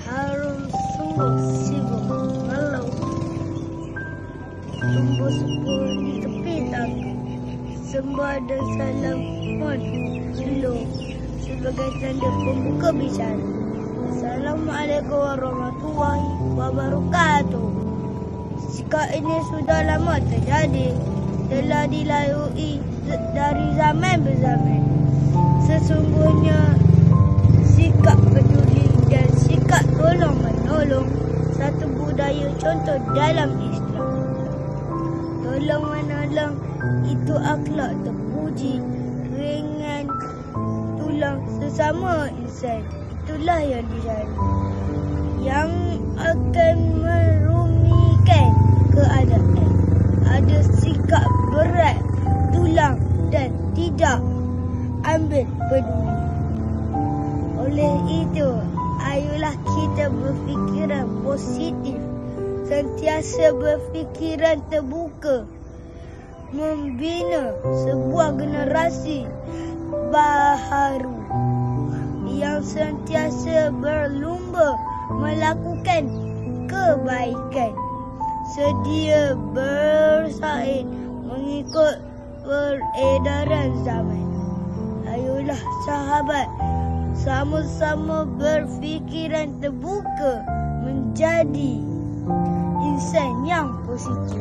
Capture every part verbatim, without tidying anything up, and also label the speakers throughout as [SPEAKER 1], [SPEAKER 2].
[SPEAKER 1] Harum sungguh sibuk malau. Tumbuh sepuluh di tepi tangga. Sembah dan salam pun slow sebagai tanda pembuka bicara. Assalamualaikum warahmatullahi wabarakatuh. Sikap ini sudah lama terjadi, telah dilalui dari zaman berzaman. Sesungguhnya sikap peduli dan sikap tolong menolong satu budaya contoh dalam Islam. Tolong menolong itu akhlak terpuji, ringan tulang sesama insan. Itulah yang dicari, yang akan merumikan keadaan. Ada sikap berat tulang dan tidak ambil peduli. Oleh itu, ayolah kita berfikiran positif, sentiasa berfikiran terbuka, membina sebuah generasi baharu yang sentiasa berlumba melakukan kebaikan, sedia bersaing mengikut peredaran zaman. Ayolah sahabat, sama-sama berfikiran terbuka menjadi insan yang positif.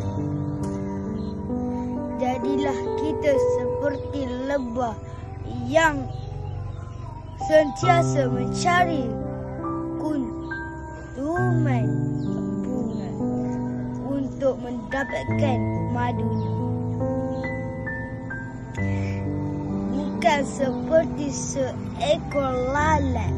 [SPEAKER 1] Jadilah kita seperti lebah yang sentiasa mencari kuntuman bunga untuk mendapatkan madunya. Bukan seperti seekor lalat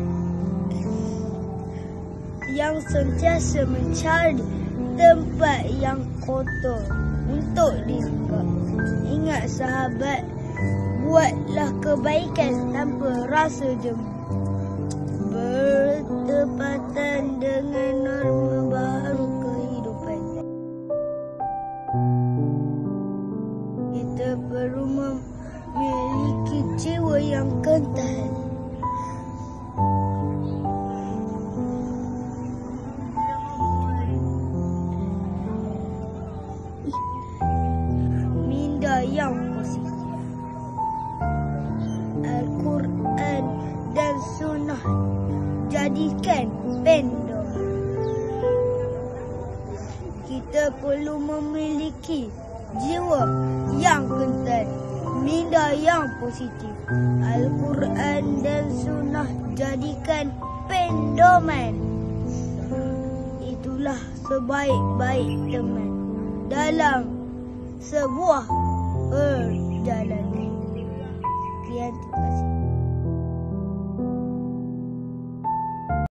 [SPEAKER 1] yang sentiasa mencari tempat yang kotor untuk disinggah. Ingat sahabat, buatlah kebaikan tanpa rasa jemu. Bertepatan dengan norma baru kehidupan. Kita perlu memiliki jiwa yang kental. Minda yang positif. Al-Quran dan Sunnah jadikan pedoman. Kita perlu memiliki jiwa yang kental, minda yang positif. Al-Quran dan Sunnah jadikan pedoman. Itulah sebaik-baik teman dalam sebuah perjalanan. Sekian, terima kasih.